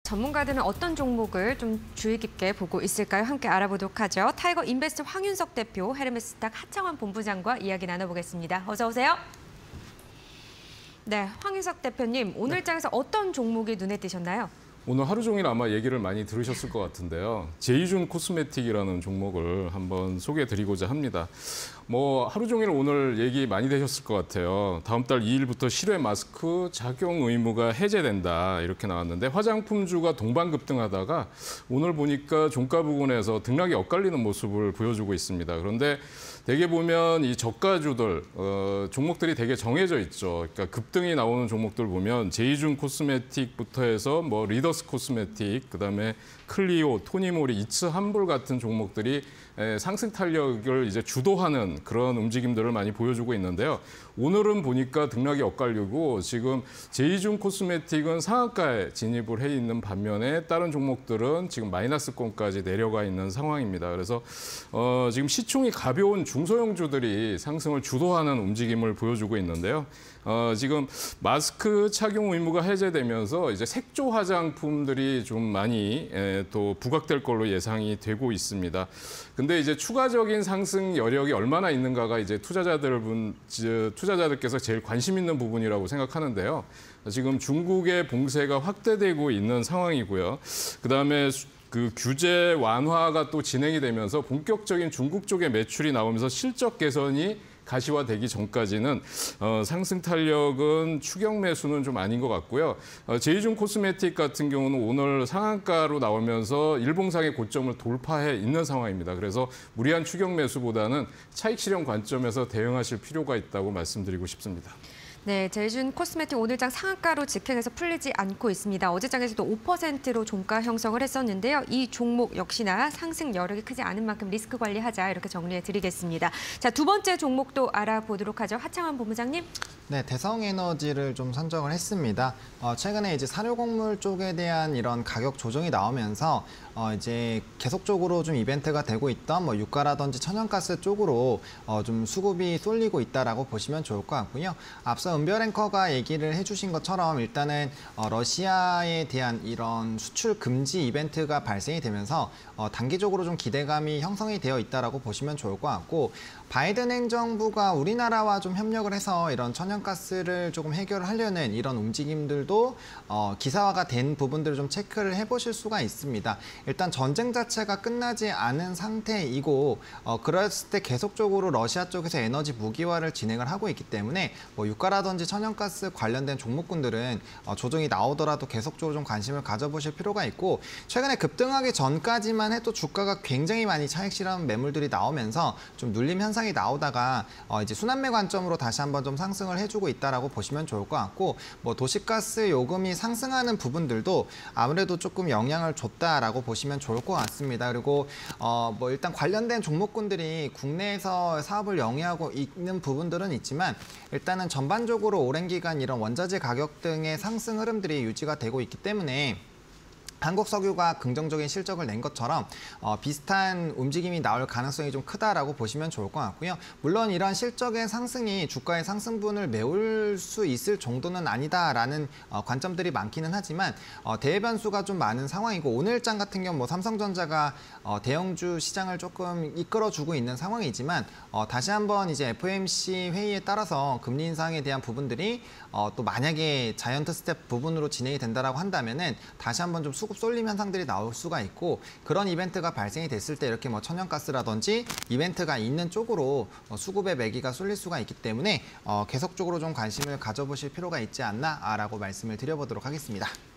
전문가들은 어떤 종목을 좀 주의 깊게 보고 있을까요? 함께 알아보도록 하죠. 타이거 인베스트 황윤석 대표, 헤르메스탁 하창환 본부장과 이야기 나눠보겠습니다. 어서 오세요. 네, 황윤석 대표님, 오늘 장에서 어떤 종목이 눈에 띄셨나요? 오늘 하루 종일 아마 얘기를 많이 들으셨을 것 같은데요. 제이준 코스메틱이라는 종목을 한번 소개해드리고자 합니다. 하루 종일 오늘 얘기 많이 되셨을 것 같아요. 다음 달 2일부터 실외 마스크 착용 의무가 해제된다 이렇게 나왔는데 화장품주가 동반급등하다가 오늘 보니까 종가 부근에서 등락이 엇갈리는 모습을 보여주고 있습니다. 그런데 대개 보면 이 저가주들 종목들이 되게 정해져 있죠. 그러니까 급등이 나오는 종목들 보면 제이준 코스메틱부터 해서 리더스 코스메틱, 그다음에 클리오, 토니모리, 이츠 한불 같은 종목들이 상승 탄력을 이제 주도하는 그런 움직임들을 많이 보여주고 있는데요. 오늘은 보니까 등락이 엇갈리고 지금 제이준 코스메틱은 상한가에 진입을 해 있는 반면에 다른 종목들은 지금 마이너스권까지 내려가 있는 상황입니다. 그래서 지금 시총이 가벼운 중소형주들이 상승을 주도하는 움직임을 보여주고 있는데요. 지금 마스크 착용 의무가 해제되면서 이제 색조 화장품들이 좀 많이 또 부각될 걸로 예상이 되고 있습니다. 근데 이제 추가적인 상승 여력이 얼마나 있는가가 이제 투자자들께서 제일 관심 있는 부분이라고 생각하는데요. 지금 중국의 봉쇄가 확대되고 있는 상황이고요. 그다음에 그 규제 완화가 또 진행이 되면서 본격적인 중국 쪽의 매출이 나오면서 실적 개선이 가시화되기 전까지는 상승 탄력은 추격 매수는 좀 아닌 것 같고요. 제이준 코스메틱 같은 경우는 오늘 상한가로 나오면서 일봉상의 고점을 돌파해 있는 상황입니다. 그래서 무리한 추격 매수보다는 차익 실현 관점에서 대응하실 필요가 있다고 말씀드리고 싶습니다. 네, 제이준 코스메틱 오늘장 상한가로 직행해서 풀리지 않고 있습니다. 어제장에서도 5%로 종가 형성을 했었는데요. 이 종목 역시나 상승 여력이 크지 않은 만큼 리스크 관리하자 이렇게 정리해드리겠습니다. 자, 두 번째 종목도 알아보도록 하죠. 하창환 본부장님. 네, 대성에너지를 좀 선정을 했습니다. 최근에 이제 사료곡물 쪽에 대한 이런 가격 조정이 나오면서 이제 계속적으로 좀 이벤트가 되고 있던 유가라든지 천연가스 쪽으로 좀 수급이 쏠리고 있다라고 보시면 좋을 것 같고요. 앞서 은별 앵커가 얘기를 해주신 것처럼 일단은 러시아에 대한 이런 수출 금지 이벤트가 발생이 되면서 단기적으로 좀 기대감이 형성이 되어 있다라고 보시면 좋을 것 같고, 바이든 행정부가 우리나라와 좀 협력을 해서 이런 천연가스를 조금 해결하려는 이런 움직임들도 기사화가 된 부분들을 좀 체크를 해보실 수가 있습니다. 일단 전쟁 자체가 끝나지 않은 상태이고 그랬을 때 계속적으로 러시아 쪽에서 에너지 무기화를 진행을 하고 있기 때문에 유가라든지 천연가스 관련된 종목군들은 조정이 나오더라도 계속적으로 좀 관심을 가져보실 필요가 있고, 최근에 급등하기 전까지만 해도 주가가 굉장히 많이 차익 실현 매물들이 나오면서 좀 눌림 현상이 나오다가 이제 순환매 관점으로 다시 한번 좀 상승을 해주고 있다라고 보시면 좋을 것 같고, 도시가스 요금이 상승하는 부분들도 아무래도 조금 영향을 줬다라고 보시면 좋을 것 같습니다. 그리고 일단 관련된 종목군들이 국내에서 사업을 영위하고 있는 부분들은 있지만 일단은 전반적으로 오랜 기간 이런 원자재 가격 등의 상승 흐름들이 유지가 되고 있기 때문에 한국석유가 긍정적인 실적을 낸 것처럼 비슷한 움직임이 나올 가능성이 좀 크다라고 보시면 좋을 것 같고요. 물론 이런 실적의 상승이 주가의 상승분을 메울 수 있을 정도는 아니다라는 관점들이 많기는 하지만 대변수가 좀 많은 상황이고, 오늘장 같은 경우 삼성전자가 대형주 시장을 조금 이끌어주고 있는 상황이지만 다시 한번 이제 FOMC 회의에 따라서 금리 인상에 대한 부분들이 또 만약에 자이언트 스텝 부분으로 진행이 된다라고 한다면은 다시 한번 좀 수급 쏠림 현상들이 나올 수가 있고, 그런 이벤트가 발생이 됐을 때 이렇게 천연가스라든지 이벤트가 있는 쪽으로 수급의 매기가 쏠릴 수가 있기 때문에 계속적으로 좀 관심을 가져보실 필요가 있지 않나라고 말씀을 드려보도록 하겠습니다.